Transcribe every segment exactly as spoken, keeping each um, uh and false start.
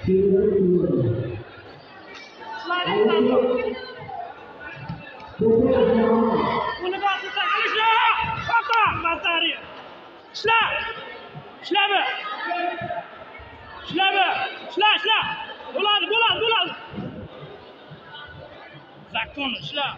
شلا شلابه شلابه شلا شلا ولاد ولاد ولاد زعكون شلا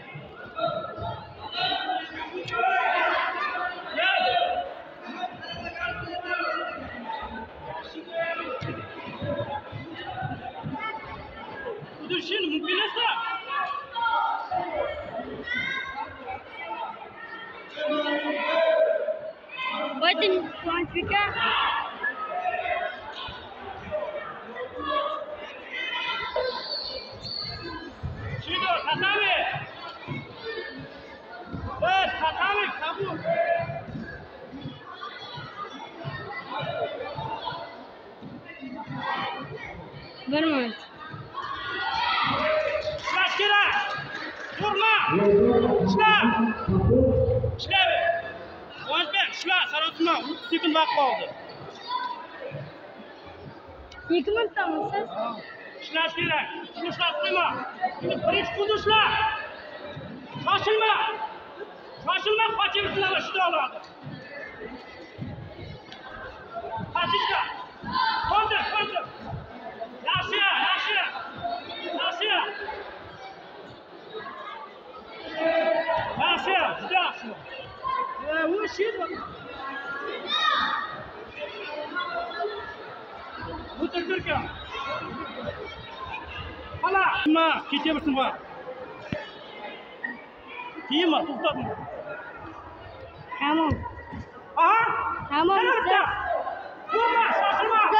ودول شنو ممكن يسرع وين كوانتيكا شنو خطامي بس خطامي كابو برمت شلاش كده ورما شلا شلابه وانبه شلا سرطنا سيكون باقوده يكمل تمسس شلاش كده شنو شلاش قيمه بريش كودو شلا شاشلما شاشلما خاطر شلا شتولا خاطيشكا كونتر كونتر ياشيا ياشيا ياشيا ياشيا ياشيا وش يدرك وتركيا هلا ما كيتي بسمع كيما تفضل حمام اه حمام وما شاشلما